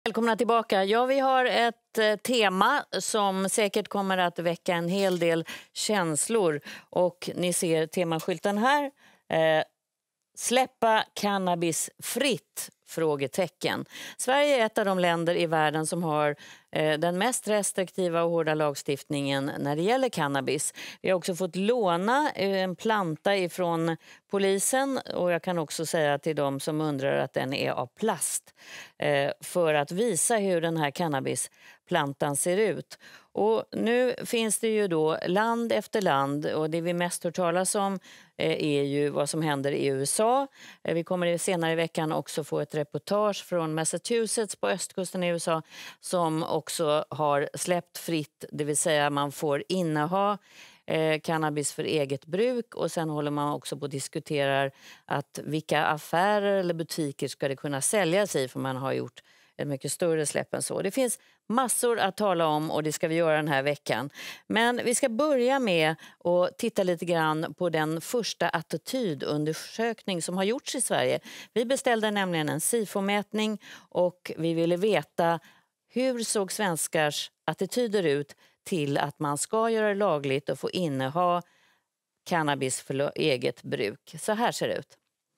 Välkomna tillbaka. Ja, vi har ett tema som säkert kommer att väcka en hel del känslor. Och ni ser temaskylten här. Släppa cannabis fritt? Frågetecken. Sverige är ett av de länder i världen som har den mest restriktiva och hårda lagstiftningen när det gäller cannabis. Vi har också fått låna en planta ifrån polisen, och jag kan också säga till dem som undrar att den är av plast, för att visa hur den här cannabisplantan ser ut. Och nu finns det ju då land efter land, och det vi mest hör talas om är ju vad som händer i USA. Vi kommer senare i veckan också få ett reportage från Massachusetts på östkusten i USA som också har släppt fritt, det vill säga man får inneha cannabis för eget bruk, och sen håller man också på att diskutera att vilka affärer eller butiker ska det kunna säljas i, för man har gjort ett mycket större släpp än så. Det finns massor att tala om, och det ska vi göra den här veckan. Men vi ska börja med att titta lite grann på den första attitydundersökning som har gjorts i Sverige. Vi beställde nämligen en SIFO-mätning, och vi ville veta hur såg svenskars attityder ut till att man ska göra det lagligt och få inneha cannabis för eget bruk. Så här ser det ut.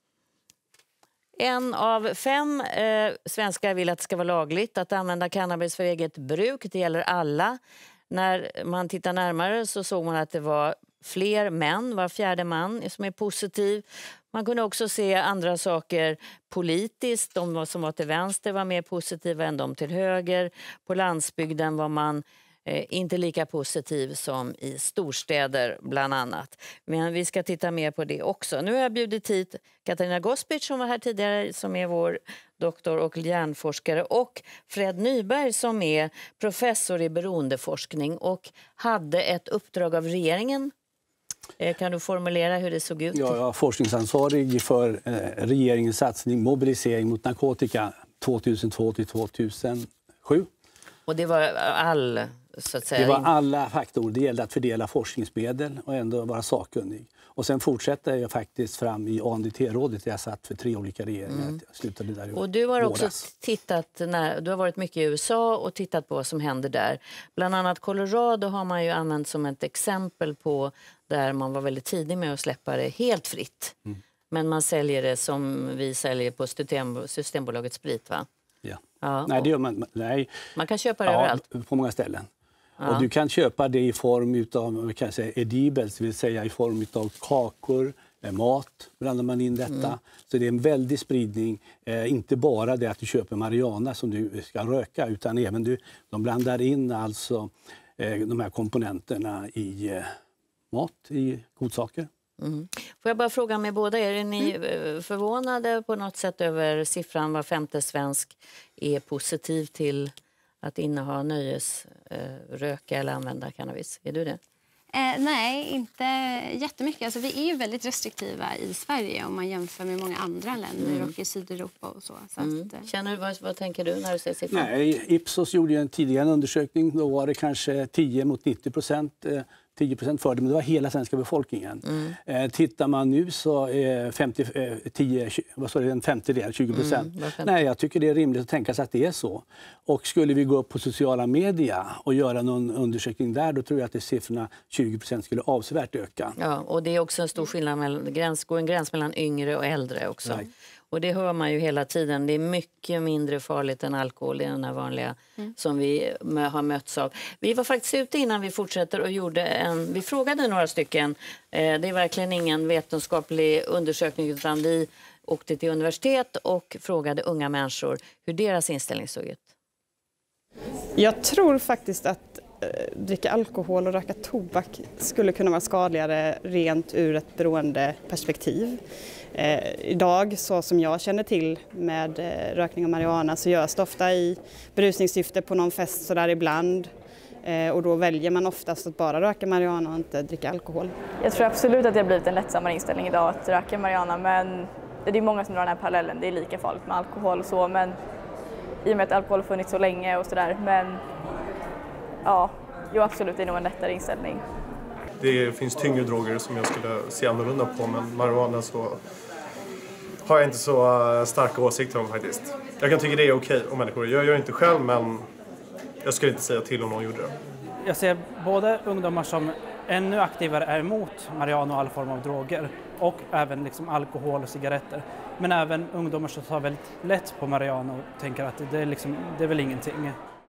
1 av 5 svenskar vill att det ska vara lagligt att använda cannabis för eget bruk. Det gäller alla. När man tittar närmare så såg man att det var fler män, var 4:e man som är positiv. Man kunde också se andra saker politiskt. De som var till vänster var mer positiva än de till höger. På landsbygden var man inte lika positiv som i storstäder bland annat. Men vi ska titta mer på det också. Nu har jag bjudit hit Katarina Gospic som var här tidigare, som är vår doktor och hjärnforskare, och Fred Nyberg som är professor i beroendeforskning och hade ett uppdrag av regeringen. Kan du formulera hur det såg ut? Jag är forskningsansvarig för regeringens satsning mobilisering mot narkotika 2002 till 2007. Och det var så att säga. Det var alla faktorer. Det gällde att fördela forskningsmedel och ändå vara sakkunnig. Och sen fortsatte jag faktiskt fram i ANDT-rådet där jag satt för 3 olika regeringar. Jag slutade där i och du har också tittat, du har varit mycket i USA och tittat på vad som händer där. Bland annat Colorado har man ju använt som ett exempel på där man var väldigt tidig med att släppa det helt fritt. Men man säljer det som vi säljer på Systembolaget Sprit, va? Ja. Nej, det gör man. Nej. Man kan köpa det överallt. På många ställen. Ja. Och du kan köpa det i form av edibles, det vill säga i form av kakor, mat, blandar man in detta. Så det är en väldig spridning. Inte bara det att du köper marijuana som du ska röka, utan även de blandar in alltså de här komponenterna i mat, i godsaker. Får jag bara fråga med båda, är ni förvånade på något sätt över siffran var 5:e svensk är positiv till att inneha röka eller använda cannabis? Är du det? Nej, inte jättemycket. Alltså, vi är ju väldigt restriktiva i Sverige om man jämför med många andra länder och i Sydeuropa och så. Känner vad tänker du när du ser siffran? Nej, Ipsos gjorde ju en tidigare undersökning. Då var det kanske 10 mot 90%. 10% för det, men det var hela svenska befolkningen. Tittar man nu så är 20%. Nej, jag tycker det är rimligt att tänka sig att det är så. Och skulle vi gå upp på sociala medier och göra någon undersökning där, då tror jag att siffrorna 20% skulle avsevärt öka. Ja, och det är också en stor skillnad mellan en gräns mellan yngre och äldre också. Nej. Och det hör man ju hela tiden. Det är mycket mindre farligt än alkohol i den här vanliga som vi har mötts av. Vi var faktiskt ute innan vi fortsätter och vi frågade några stycken. Det är verkligen ingen vetenskaplig undersökning, utan vi åkte till universitet och frågade unga människor hur deras inställning såg ut. Jag tror faktiskt att dricka alkohol och röka tobak skulle kunna vara skadligare rent ur ett beroendeperspektiv. Idag, så som jag känner till med rökning och marijuana, så görs det ofta i berusningssyfte på någon fest så där ibland. Och då väljer man oftast att bara röka marijuana och inte dricka alkohol. Jag tror absolut att det har blivit en lättsammare inställning idag att röka marijuana, men det är många som drar den här parallellen. Det är lika farligt med alkohol och så, men i och med att alkohol har funnits så länge och sådär. Men ja, absolut, det är nog en lättare inställning. Det finns tyngre droger som jag skulle se annorlunda på, men marijuana så har jag inte så starka åsikter om faktiskt. Jag kan tycka det är okej om människor. Jag gör det inte själv, men jag skulle inte säga till om någon gjorde det. Jag ser både ungdomar som ännu aktivare är emot marijuana och all form av droger och även liksom alkohol och cigaretter. Men även ungdomar som tar väldigt lätt på marijuana och tänker att det är väl ingenting.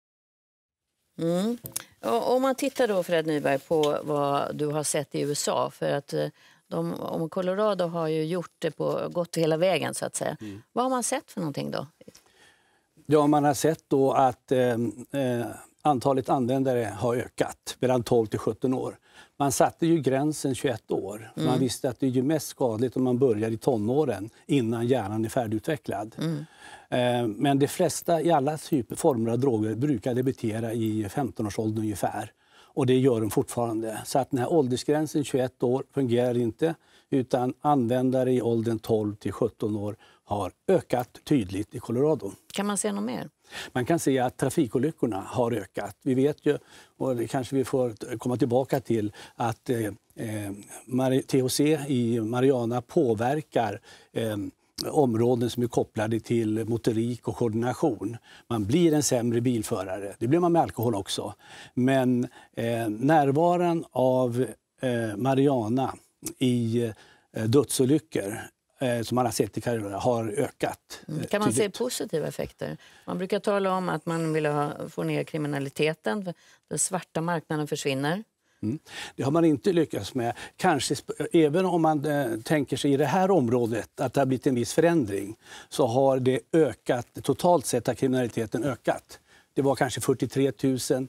Och om man tittar då, Fred Nyberg, på vad du har sett i USA, för att om Colorado har ju gjort det gått hela vägen så att säga. Vad har man sett för någonting då? Ja, man har sett då att antalet användare har ökat mellan 12 till 17 år. Man satte ju gränsen 21 år. Man visste att det är ju mest skadligt om man börjar i tonåren innan hjärnan är färdigutvecklad. Men de flesta i alla former av droger brukar debutera i 15-årsåldern ungefär. Och det gör de fortfarande. Så att den här åldersgränsen 21 år fungerar inte, utan användare i åldern 12 till 17 år har ökat tydligt i Colorado. Kan man se något mer? Man kan se att trafikolyckorna har ökat. Vi vet ju, och det kanske vi får komma tillbaka till, att THC i marijuana påverkar områden som är kopplade till motorik och koordination. Man blir en sämre bilförare. Det blir man med alkohol också. Men närvaron av marijuana i dödsolyckor som man har sett i Colorado har ökat. Kan man se positiva effekter? Man brukar tala om att man vill få ner kriminaliteten, för den svarta marknaden försvinner. Det har man inte lyckats med. Kanske, även om man tänker sig i det här området att det har blivit en viss förändring, så har det ökat, totalt sett har kriminaliteten ökat. Det var kanske 43 000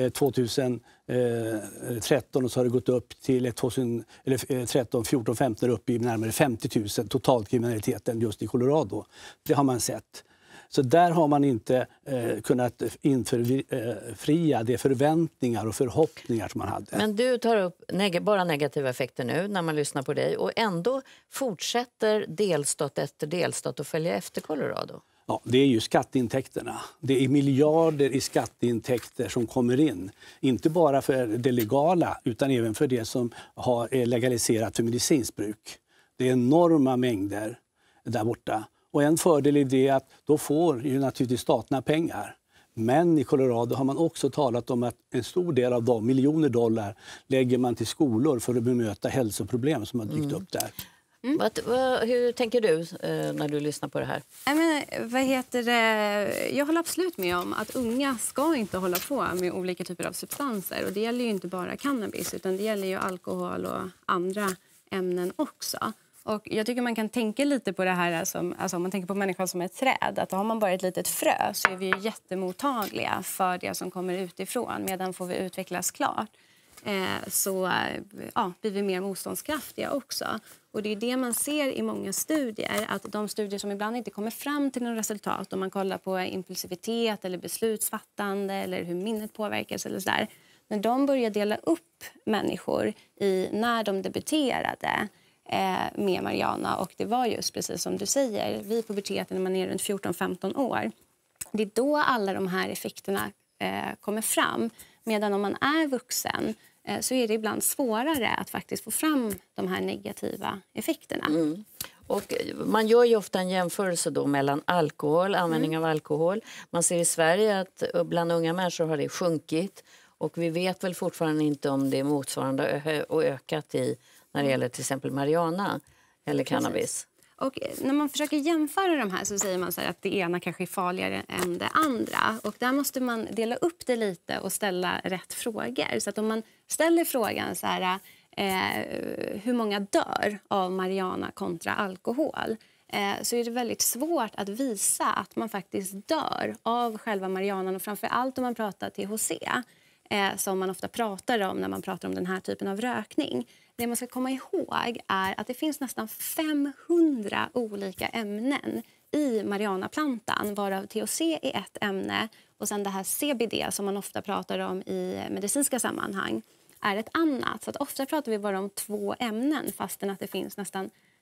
2013 och så har det gått upp till 2013, 14, 15 upp i närmare 50 000 totalt kriminaliteten just i Colorado. Det har man sett. Så där har man inte kunnat infria de förväntningar och förhoppningar som man hade. Men du tar upp bara negativa effekter nu när man lyssnar på dig, och ändå fortsätter delstat efter delstat att följa efter Colorado. Ja, det är ju skatteintäkterna. Det är miljarder i skatteintäkter som kommer in. Inte bara för det legala, utan även för det som är legaliserat för medicinskt bruk. Det är enorma mängder där borta. Och en fördel är det att då får ju naturligtvis staterna pengar. Men i Colorado har man också talat om att en stor del av de miljoner dollar lägger man till skolor för att bemöta hälsoproblem som har dykt upp där. Hur tänker du när du lyssnar på det här? Jag håller absolut med om att unga ska inte hålla på med olika typer av substanser. Och det gäller ju inte bara cannabis, utan det gäller ju alkohol och andra ämnen också. Och jag tycker man kan tänka lite på det här som, alltså om man tänker på människan som ett träd, att har man bara ett litet frö så är vi ju jättemottagliga för det som kommer utifrån, medan får vi utvecklas klart så blir vi mer motståndskraftiga också. Och det är det man ser i många studier, att de studier som ibland inte kommer fram till något resultat, om man kollar på impulsivitet eller beslutsfattande eller hur minnet påverkas eller sådär, när de börjar dela upp människor i när de debuterade med marijuana, och det var just precis som du säger, vid puberteten när man är runt 14-15 år. Det är då alla de här effekterna kommer fram, medan om man är vuxen så är det ibland svårare att faktiskt få fram de här negativa effekterna. Och man gör ju ofta en jämförelse då mellan alkohol, användning av alkohol. Man ser i Sverige att bland unga människor har det sjunkit, och vi vet väl fortfarande inte om det är motsvarande och ökat när det gäller till exempel marijuana eller cannabis. Precis. Och när man försöker jämföra de här så säger man så här att det ena kanske är farligare än det andra. Och där måste man dela upp det lite och ställa rätt frågor. Så att om man ställer frågan så här, hur många dör av marijuana kontra alkohol? Så är det väldigt svårt att visa att man faktiskt dör av själva marijuanan, och framförallt om man pratar THC. Som man ofta pratar om när man pratar om den här typen av rökning. Det man ska komma ihåg är att det finns nästan 500 olika ämnen i marijuanaplantan, varav THC är ett ämne, och sen det här CBD som man ofta pratar om i medicinska sammanhang är ett annat. Så att ofta pratar vi bara om 2 ämnen, fastän att det finns nästan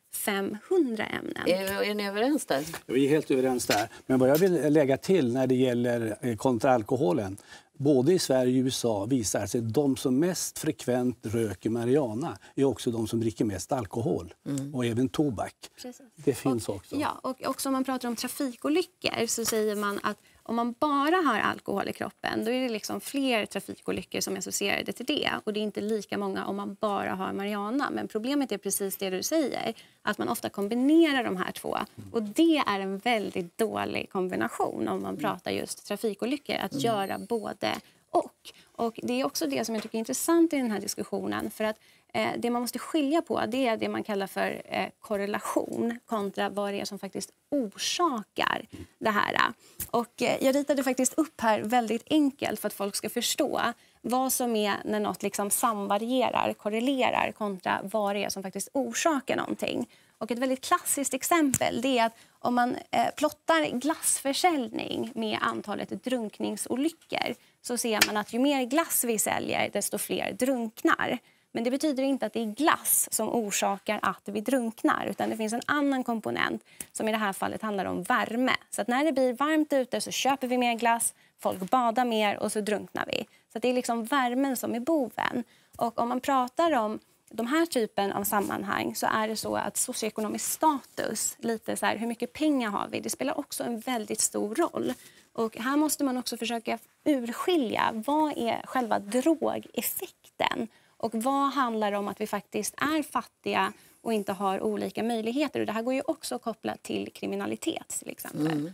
500 ämnen. Är ni överens där? Vi är helt överens där. Men vad jag vill lägga till när det gäller kontra alkoholen, både i Sverige och USA visar sig att de som mest frekvent röker marijuana är också de som dricker mest alkohol och även tobak. Precis. Det finns också. Ja, och också om man pratar om trafikolyckor så säger man att om man bara har alkohol i kroppen då är det liksom fler trafikolyckor som är associerade till det. Och det är inte lika många om man bara har marijuana. Men problemet är precis det du säger, att man ofta kombinerar de här två. Och det är en väldigt dålig kombination om man pratar just trafikolyckor, att göra både och. Och det är också det som jag tycker är intressant i den här diskussionen, för att det man måste skilja på det är det man kallar för korrelation kontra vad det är som faktiskt orsakar det här. Och jag ritade faktiskt upp här väldigt enkelt för att folk ska förstå vad som är när något liksom samvarierar, korrelerar kontra vad det är som faktiskt orsakar någonting. Och ett väldigt klassiskt exempel det är att om man plottar glassförsäljning med antalet drunkningsolyckor så ser man att ju mer glass vi säljer desto fler drunknar. Men det betyder inte att det är glass som orsakar att vi drunknar, utan det finns en annan komponent som i det här fallet handlar om värme. Så att när det blir varmt ute så köper vi mer glass, folk badar mer och så drunknar vi. Så att det är liksom värmen som är boven. Och om man pratar om de här typen av sammanhang så är det så att socioekonomisk status, lite så här, hur mycket pengar har vi, det spelar också en väldigt stor roll. Och här måste man också försöka urskilja vad är själva drogeffekten och vad handlar om att vi faktiskt är fattiga och inte har olika möjligheter. Och det här går ju också att koppla till kriminalitet till exempel.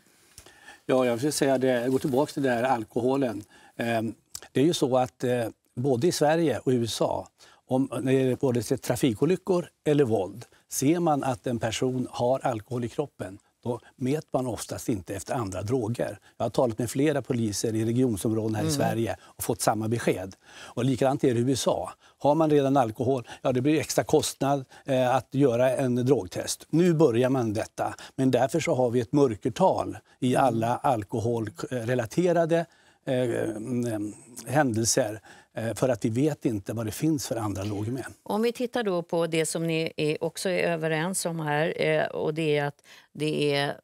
Ja, jag vill säga det, jag går tillbaka till det här alkoholen. Det är ju så att både i Sverige och USA, när det är både trafikolyckor eller våld, ser man att en person har alkohol i kroppen, då mäter man oftast inte efter andra droger. Jag har talat med flera poliser i regionsområden här i Sverige och fått samma besked. Och likadant är det i USA. Har man redan alkohol, ja det blir extra kostnad att göra en drogtest. Nu börjar man detta, men därför så har vi ett mörkertal i alla alkoholrelaterade händelser. För att vi vet inte vad det finns för andra droger med. Om vi tittar då på det som ni också är överens om här, och det är att det är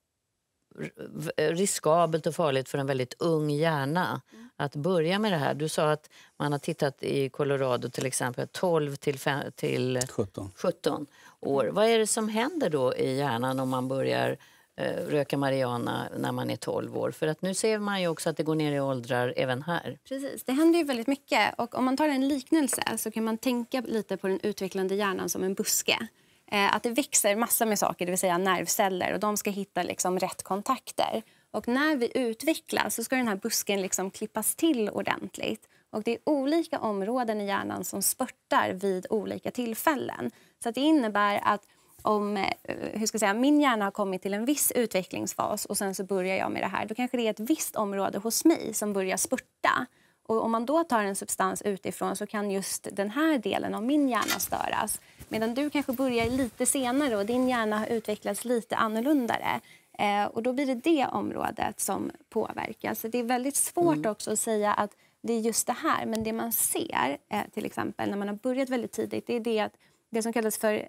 riskabelt och farligt för en väldigt ung hjärna att börja med det här. Du sa att man har tittat i Colorado till exempel 12 till 17 år. Vad är det som händer då i hjärnan om man börjar röka marijuana när man är 12 år? För att nu ser man ju också att det går ner i åldrar även här. Precis, det händer ju väldigt mycket. Och om man tar en liknelse så kan man tänka lite på den utvecklande hjärnan som en buske. Att det växer massor med saker, det vill säga nervceller, och de ska hitta liksom rätt kontakter. Och när vi utvecklas så ska den här busken liksom klippas till ordentligt. Och det är olika områden i hjärnan som spurtar vid olika tillfällen. Så att det innebär att om min hjärna har kommit till en viss utvecklingsfas och sen så börjar jag med det här, då kanske det är ett visst område hos mig som börjar spurta. Och om man då tar en substans utifrån så kan just den här delen av min hjärna störas. Medan du kanske börjar lite senare och din hjärna har utvecklats lite annorlunda. Och då blir det området som påverkas. Så det är väldigt svårt också att säga att det är just det här. Men det man ser till exempel när man har börjat väldigt tidigt, det är det att det som kallas för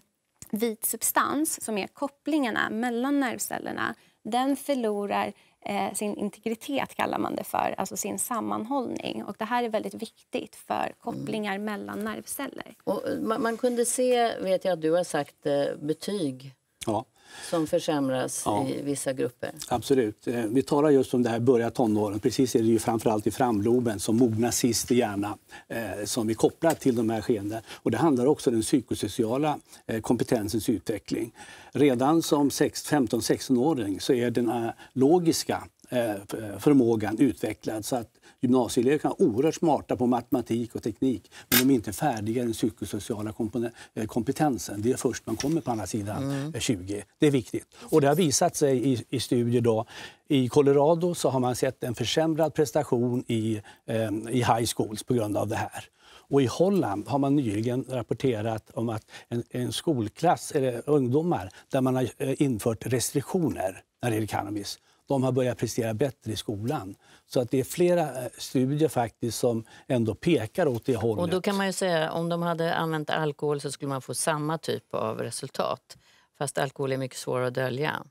vit substans, som är kopplingarna mellan nervcellerna, den förlorar sin integritet, kallar man det för, alltså sin sammanhållning. Och det här är väldigt viktigt för kopplingar mellan nervceller. Och man kunde se, vet jag att du har sagt, betyg som försämras i vissa grupper. Absolut. Vi talar just om det här börja tonåren. Precis är det ju framförallt i framloben som mognar sist i hjärnan som vi kopplar till de här skeendena. Och det handlar också om den psykosociala kompetensens utveckling. Redan som 15-16-åring så är den logiska förmågan utvecklad så att gymnasieelever kan vara oerhört smarta på matematik och teknik, men de är inte färdiga i den psykosociala kompetensen. Det är först man kommer på andra sidan 20. Det är viktigt. Och det har visat sig i studier då. I Colorado så har man sett en försämrad prestation i high schools på grund av det här. Och i Holland har man nyligen rapporterat om att en skolklass, eller ungdomar, där man har infört restriktioner när det gäller cannabis, de har börjat prestera bättre i skolan. Så att det är flera studier faktiskt som ändå pekar åt det hållet. Och då kan man ju säga, om de hade använt alkohol så skulle man få samma typ av resultat. fast alkohol är mycket svårare att dölja?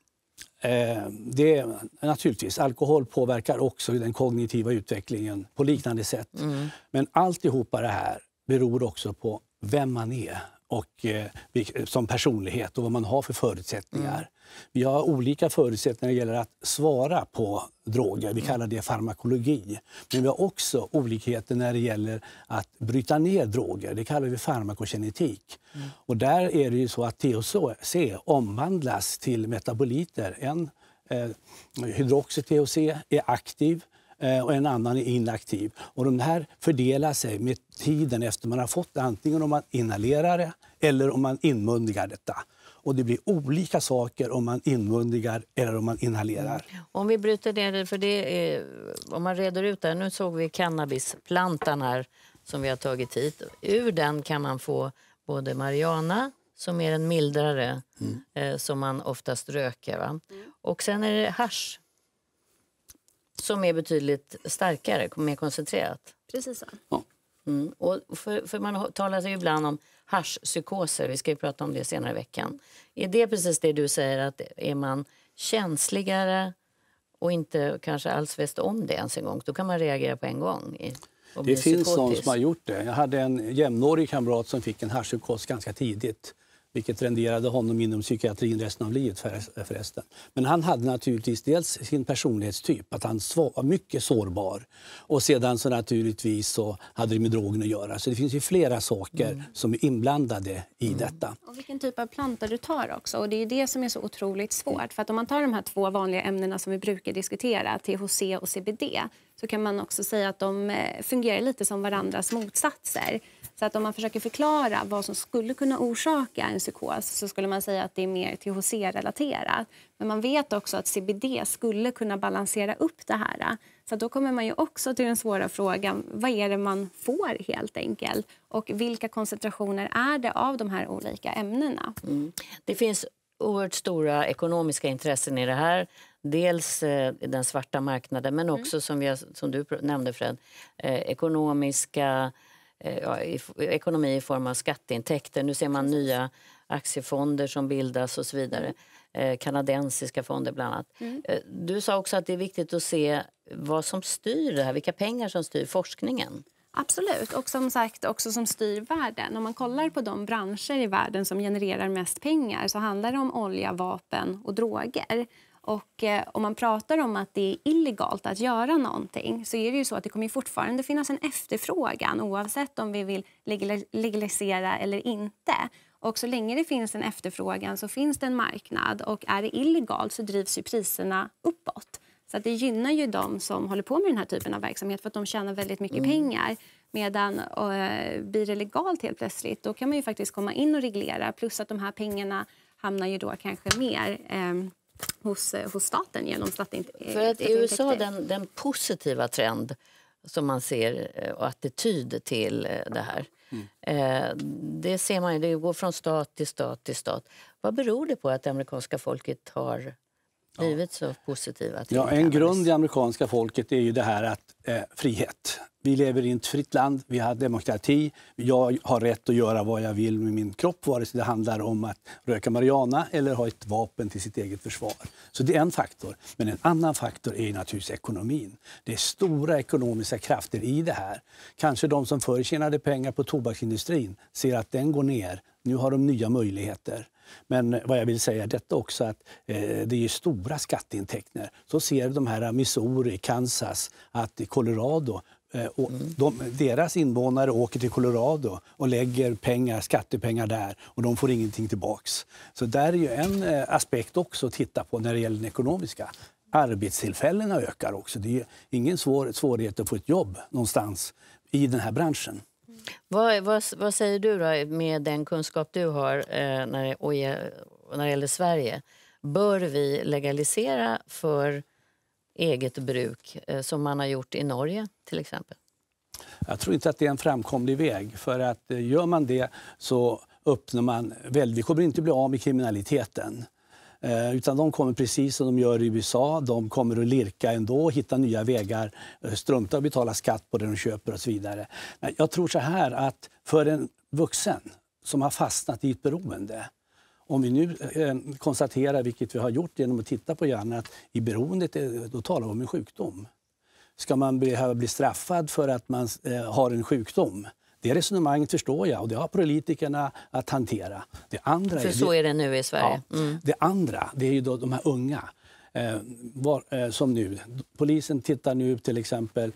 Det är, naturligtvis, alkohol påverkar också den kognitiva utvecklingen på liknande sätt. Men alltihopa det här beror också på vem man är och som personlighet och vad man har för förutsättningar. Vi har olika förutsättningar när det gäller att svara på droger. Vi kallar det farmakologi. Men vi har också olikheter när det gäller att bryta ner droger. Det kallar vi farmakogenetik. Och där är det ju så att THC omvandlas till metaboliter. En hydroxy-THC är aktiv och en annan är inaktiv. Och de här fördelar sig med tiden efter man har fått det, antingen om man inhalerar det eller om man inmundigar detta. Och det blir olika saker om man inmundigar eller om man inhalerar. Om vi bryter ner det, för det är, om man reder ut det, nu såg vi cannabisplantan här som vi har tagit hit. Ur den kan man få både marijuana, som är en mildare som man oftast röker. Va? Och sen är det hasch som är betydligt starkare, mer koncentrerat. Precis så. Ja. Och för man talar sig ibland om haschpsykoser, vi ska ju prata om det senare i veckan. Är det precis det du säger, att är man känsligare och inte kanske alls vet om det ens en gång, då kan man reagera på en gång? Det finns någon som har gjort det. Jag hade en jämnårig kamrat som fick en haschpsykos ganska tidigt, vilket renderade honom inom psykiatrin resten av livet förresten. Men han hade naturligtvis dels sin personlighetstyp, att han var mycket sårbar. Och sedan så naturligtvis så hade det med drogen att göra. Så det finns ju flera saker som är inblandade i detta. Och vilken typ av planta du tar också. Och det är det som är så otroligt svårt. För att om man tar de här två vanliga ämnena som vi brukar diskutera, THC och CBD, så kan man också säga att de fungerar lite som varandras motsatser. Så att om man försöker förklara vad som skulle kunna orsaka en psykos, så skulle man säga att det är mer THC-relaterat. Men man vet också att CBD skulle kunna balansera upp det här. Så då kommer man ju också till den svåra frågan, vad är det man får helt enkelt? Och vilka koncentrationer är det av de här olika ämnena? Det finns oerhört stora ekonomiska intressen i det här. Dels den svarta marknaden, men också som du nämnde, Fred, ekonomi i form av skatteintäkter. Nu ser man nya aktiefonder som bildas och så vidare. Kanadensiska fonder bland annat. Du sa också att det är viktigt att se vad som styr det här, vilka pengar som styr forskningen. Absolut, och som sagt också som styr världen. Om man kollar på de branscher i världen som genererar mest pengar, så handlar det om olja, vapen och droger. Och om man pratar om att det är illegalt att göra någonting, så är det ju så att det kommer fortfarande finnas en efterfrågan oavsett om vi vill legalisera eller inte. Och så länge det finns en efterfrågan så finns det en marknad, och är det illegalt så drivs ju priserna uppåt. Så att det gynnar ju de som håller på med den här typen av verksamhet, för att de tjänar väldigt mycket pengar. Medan blir det legalt helt plötsligt, då kan man ju faktiskt komma in och reglera. Plus att de här pengarna hamnar ju då kanske mer hos staten genom statsintäkter. För att i USA, den positiva trend som man ser och attityd till det här, det ser man ju, det går från stat till stat till stat. Vad beror det på att det amerikanska folket har blivit så positiva till cannabis? En grund i amerikanska folket är ju det här att frihet. Vi lever i ett fritt land, vi har demokrati. Jag har rätt att göra vad jag vill med min kropp, vare sig det handlar om att röka marijuana eller ha ett vapen till sitt eget försvar. Så det är en faktor. Men en annan faktor är naturligtvis ekonomin. Det är stora ekonomiska krafter i det här. Kanske de som förr tjänade pengar på tobaksindustrin ser att den går ner. Nu har de nya möjligheter. Men vad jag vill säga är detta också, att det är stora skatteintäkter. Så ser de här Missouri, Kansas, att i Colorado, deras invånare åker till Colorado och lägger skattepengar där, och de får ingenting tillbaks. Så där är ju en aspekt också att titta på när det gäller den ekonomiska. Arbetstillfällena ökar också. Det är ingen svårighet att få ett jobb någonstans i den här branschen. Vad säger du då med den kunskap du har när det gäller Sverige? Bör vi legalisera för eget bruk som man har gjort i Norge till exempel? Jag tror inte att det är en framkomlig väg, för att gör man det så öppnar man vi kommer inte bli av med kriminaliteten. Utan de kommer precis som de gör i USA, de kommer att lirka ändå, hitta nya vägar, strunta och betala skatt på det de köper och så vidare. Jag tror så här, att för en vuxen som har fastnat i ett beroende om vi nu konstaterar, vilket vi har gjort genom att titta på hjärnan, att i beroendet då talar vi om en sjukdom. Ska man behöva bli straffad för att man har en sjukdom? Det resonemanget förstår jag och det har politikerna att hantera. Det andra för så är det nu i Sverige. Ja, det andra, det är ju då de här unga. Som nu. Polisen tittar nu till exempel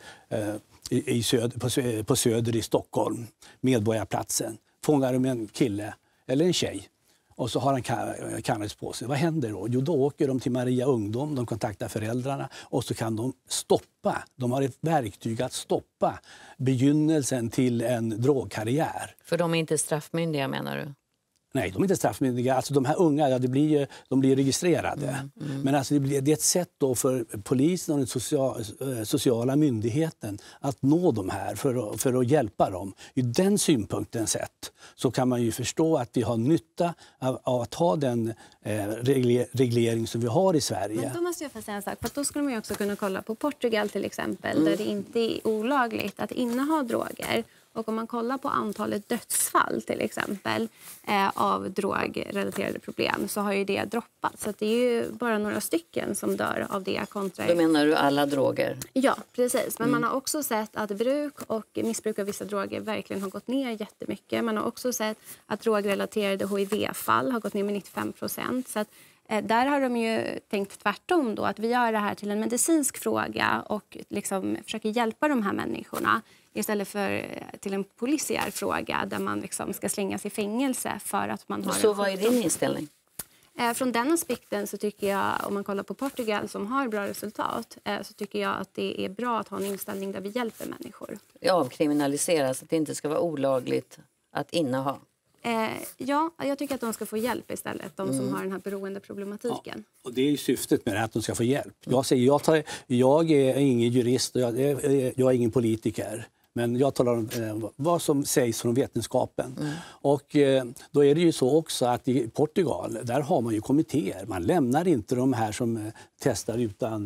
på Söder i Stockholm, Medborgarplatsen. Fångar de en kille eller en tjej och så har han cannabis på sig. Vad händer då? Jo, då åker de till Maria Ungdom, de kontaktar föräldrarna och så kan de stoppa. De har ett verktyg att stoppa begynnelsen till en drogkarriär. För de är inte straffmyndiga, menar du? Nej, de är inte straffmyndiga. Alltså de här unga, ja, de blir registrerade. Men alltså det är ett sätt då för polisen och den sociala myndigheten att nå de här för att hjälpa dem. Ur den synpunkten sett så kan man ju förstå att vi har nytta av att ha den reglering som vi har i Sverige. Men då måste jag få säga en sak, för då skulle man ju också kunna kolla på Portugal till exempel, där det inte är olagligt att inneha droger. Och om man kollar på antalet dödsfall till exempel av drogrelaterade problem så har ju det droppat. Så att det är ju bara några stycken som dör av det kontra... Då menar du alla droger? Ja, precis. Men man har också sett att bruk och missbruk av vissa droger verkligen har gått ner jättemycket. Man har också sett att drogrelaterade HIV-fall har gått ner med 95%. Så att där har de ju tänkt tvärtom då, att vi gör det här till en medicinsk fråga och liksom försöker hjälpa de här människorna istället för till en polisiär fråga där man liksom ska slängas i fängelse för att man har... Så vad är din inställning? Från den aspekten så tycker jag, om man kollar på Portugal som har bra resultat, så tycker jag att det är bra att ha en inställning där vi hjälper människor. Avkriminaliseras, att det inte ska vara olagligt att inneha? Ja, jag tycker att de ska få hjälp istället, de som har den här beroendeproblematiken. Ja, och det är ju syftet med det, att de ska få hjälp. Jag är ingen jurist och jag är ingen politiker. Men jag talar om vad som sägs från vetenskapen. Och då är det ju så också att i Portugal, där har man ju kommittéer. Man lämnar inte de här som testar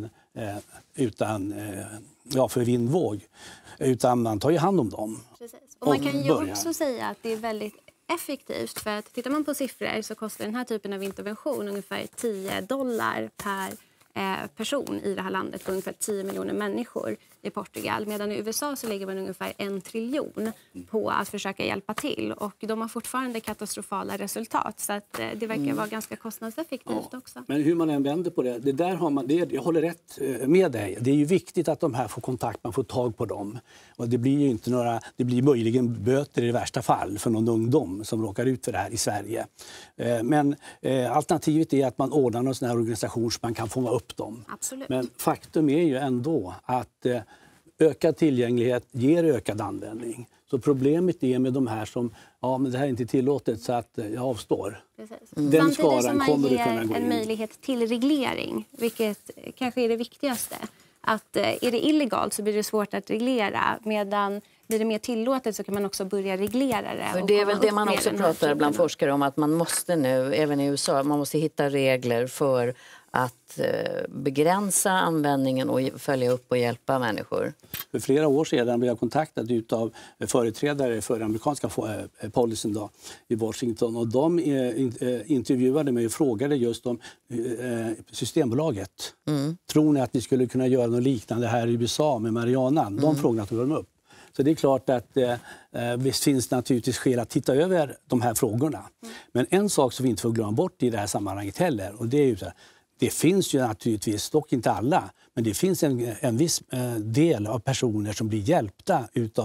utan för vindvåg. Utan man tar ju hand om dem. Precis. Och man kan ju också säga att det är väldigt effektivt. För att tittar man på siffror så kostar den här typen av intervention ungefär $10 per person i det här landet för ungefär 10 miljoner människor i Portugal. Medan i USA så lägger man ungefär 1 triljon på att försöka hjälpa till. Och de har fortfarande katastrofala resultat. Så att det verkar vara ganska kostnadseffektivt också. Men hur man än vänder på det där har man, jag håller rätt med dig. Det är ju viktigt att de här får kontakt, man får tag på dem. Och det blir ju inte det blir möjligen böter i värsta fall för någon ungdom som råkar ut för det här i Sverige. Men alternativet är att man ordnar någon sån här organisation så man kan fånga upp dem. Absolut. Men faktum är ju ändå att ökad tillgänglighet ger ökad användning. Så problemet är med de här som, men det här är inte tillåtet så att jag avstår. Precis. Den samtidigt som man ger en möjlighet till reglering, vilket kanske är det viktigaste. Att är det illegalt så blir det svårt att reglera, medan blir det mer tillåtet så kan man också börja reglera det. För det är väl det man också pratar bland forskare om, att man måste nu, även i USA, man måste hitta regler för att begränsa användningen och följa upp och hjälpa människor. För flera år sedan blev jag kontaktad av företrädare för amerikanska policyn då, i Washington. Och de intervjuade mig och frågade just om Systembolaget. Tror ni att vi skulle kunna göra något liknande här i USA med marijuanan? De frågorna tog de upp. Så det är klart att visst finns naturligtvis skäl att titta över de här frågorna. Men en sak som vi inte får glömma bort i det här sammanhanget heller, och det är ju så här, det finns ju naturligtvis, dock inte alla, men det finns en viss del av personer som blir hjälpta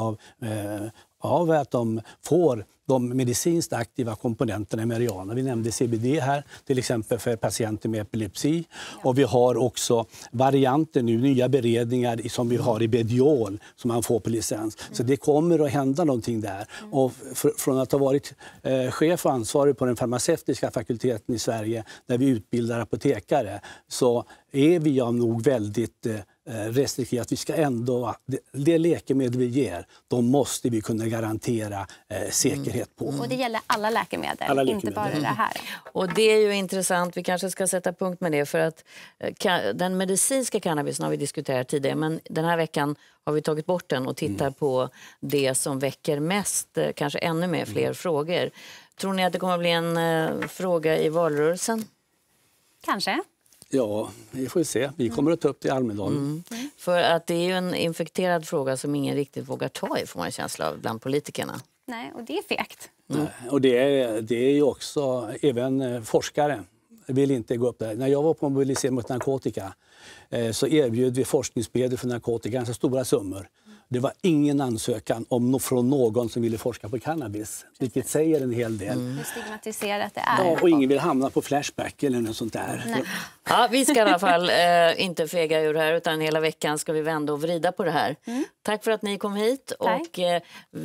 av att de får de medicinskt aktiva komponenterna i marijuana. Vi nämnde CBD här, till exempel för patienter med epilepsi. Och vi har också varianter nu, nya beredningar som vi har i Bediol som man får på licens. Så det kommer att hända någonting där. Och från att ha varit chef och ansvarig på den farmaceutiska fakulteten i Sverige där vi utbildar apotekare, så är vi nog väldigt restriktiva. Att vi ska ändå, det läkemedel vi ger, då måste vi kunna garantera säkerhet på. Och det gäller alla läkemedel, inte bara det här. Och det är ju intressant, vi kanske ska sätta punkt med det, för att den medicinska cannabisen har vi diskuterat tidigare, men den här veckan har vi tagit bort den och tittar på det som väcker mest, kanske ännu mer fler frågor. Tror ni att det kommer att bli en fråga i valrörelsen? Kanske. Ja, vi får se. Vi kommer att ta upp det i Almedalen. För att det är ju en infekterad fråga som ingen riktigt vågar ta i, får man en känsla av, bland politikerna. Nej, och det är fegt. Och det är ju också, även forskare vill inte gå upp där. När jag var på Mobilisering mot narkotika så erbjöd vi forskningsmedel för narkotika, ganska stora summor. Det var ingen ansökan från någon som ville forska på cannabis, vilket säger en hel del. Hur stigmatiserat det är. Ja, och ingen vill hamna på Flashback eller något sånt där. Nej. Ja, vi ska i alla fall inte fega ur här, utan hela veckan ska vi vända och vrida på det här. Tack för att ni kom hit. Tack. Och